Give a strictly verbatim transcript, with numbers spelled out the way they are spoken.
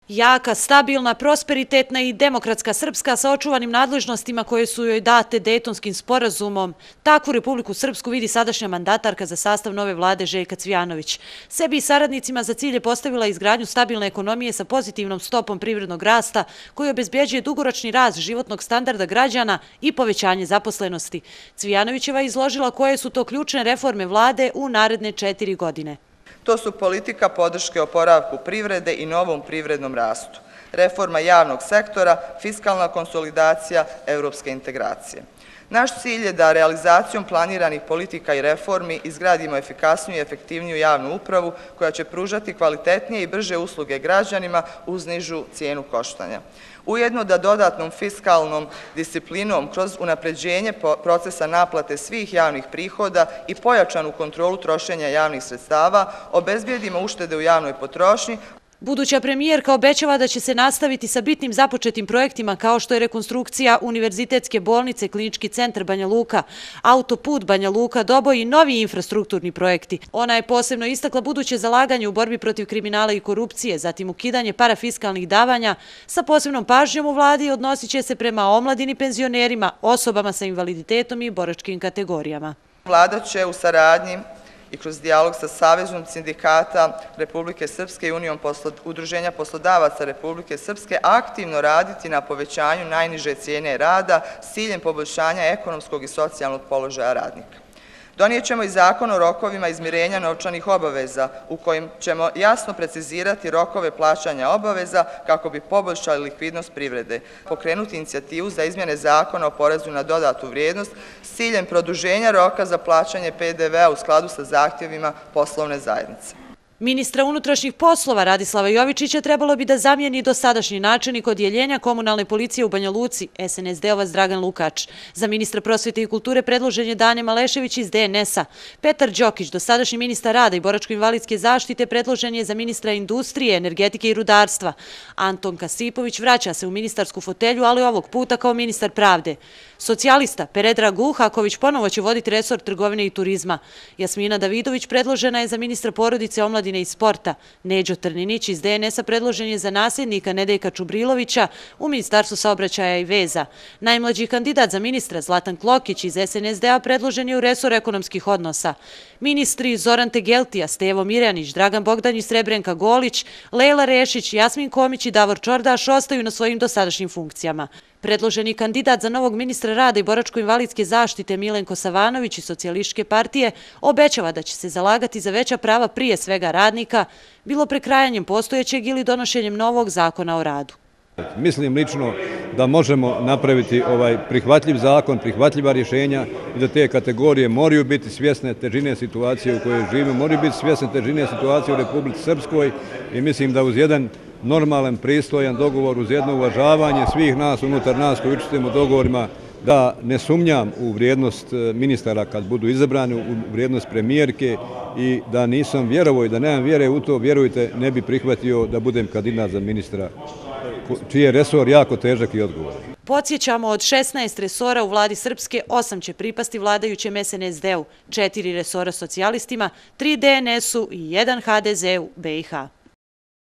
Jaka, stabilna, prosperitetna i demokratska Srpska sa očuvanim nadležnostima koje su joj date Dejtonskim sporazumom, takvu Republiku Srpsku vidi sadašnja mandatarka za sastav nove vlade Željka Cvijanović. Sebi i saradnicima za cilj je postavila izgradnju stabilne ekonomije sa pozitivnom stopom privrednog rasta koji obezbeđuje dugoročni rast životnog standarda građana i povećanje zaposlenosti. Cvijanovićeva je izložila koje su to ključne reforme vlade u naredne četiri godine. To su politika podrške oporavku privrede i novom privrednom rastu, reforma javnog sektora, fiskalna konsolidacija, evropske integracije. Naš cilj je da realizacijom planiranih politika i reformi izgradimo efikasniju i efektivniju javnu upravu koja će pružati kvalitetnije i brže usluge građanima uz nižu cijenu koštanja. Ujedno da dodatnom fiskalnom disciplinom kroz unapređenje procesa naplate svih javnih prihoda i pojačanu kontrolu trošenja javnih sredstava obezbijedimo uštede u javnoj potrošnji. Buduća premijerka obećava da će se nastaviti sa bitnim započetim projektima kao što je rekonstrukcija Univerzitetske bolnice, Klinički centar Banja Luka, autoput Banja Luka-Doboj i novi infrastrukturni projekti. Ona je posebno istakla buduće zalaganje u borbi protiv kriminala i korupcije, zatim ukidanje parafiskalnih davanja, sa posebnom pažnjom u vladi odnosit će se prema omladini, penzionerima, osobama sa invaliditetom i boračkim kategorijama. Vlada će u saradnji i kroz dijalog sa Savezom sindikata Republike Srpske i Unijom udruženja poslodavaca Republike Srpske aktivno raditi na povećanju najniže cijene rada s ciljem poboljšanja ekonomskog i socijalnog položaja radnika. Donijet ćemo i zakon o rokovima izmirenja novčanih obaveza u kojim ćemo jasno precizirati rokove plaćanja obaveza kako bi poboljšali likvidnost privrede, pokrenuti inicijativu za izmjene zakona o porezu na dodatu vrijednost s ciljem produženja roka za plaćanje P D V-a u skladu sa zahtjevima poslovne zajednice. Ministra unutrašnjih poslova Radislava Jovičića trebalo bi da zamijeni dosadašnji načelnik odjeljenja komunalne policije u Banja Luci, S N S D-ovac Dragan Lukač. Za ministra prosvete i kulture predložen je Dane Malešević iz D N S-a. Petar Đokić, dosadašnji ministar rada i boračko-invalidske zaštite, predložen je za ministra industrije, energetike i rudarstva. Anton Kasipović vraća se u ministarsku fotelju, ali ovog puta kao ministar pravde. Socijalista Predrag Uhaković ponovo će voditi resor trgovine i turizma. Jasmina Davidović predložena je za ministra porodice, omladine i sporta. Neđo Trninić iz D N S-a predložen je za nasljednika Nedejka Čubrilovića u Ministarstvu saobraćaja i veza. Najmlađi kandidat za ministra Zlatan Klokić iz S N S D-a predložen je u resor ekonomskih odnosa. Ministri Zoran Tegeltija, Stevo Mirjanić, Dragan Bogdanić, Srebrenka Golić, Lejla Rešić, Jasmin Komić i Davor Čordaš ostaju na svojim dosadašnjim funkcijama. Predloženi kandidat za novog ministra rada i boračko-invalidske zaštite Milenko Savanović iz Socijalističke partije obećava da će se zalagati za veća prava prije svega radnika, bilo prekrajanjem postojećeg ili donošenjem novog zakona o radu. Mislim lično da možemo napraviti ovaj prihvatljiv zakon, prihvatljiva rješenja i da te kategorije moraju biti svjesne težine situacije u kojoj živimo, moraju biti svjesne težine situacije u Republici Srpskoj i mislim da uz jedan normalan, pristojan dogovor, uz jedno uvažavanje svih nas unutar nas koji učestvujemo u dogovorima, da ne sumnjam u vrijednost ministara kad budu izabrani, u vrijednost premijerke i da nisam vjerovao i da nemam vjere u to, vjerujte, ne bi prihvatio da budem kandidat za ministra čiji je resor jako težak i odgovoran. Podsjećamo, od šesnaest resora u vladi Srpske, osam će pripasti vladajućem S N S D-u, četiri resora socijalistima, tri D N S-u i jedan H D Z-u B i H.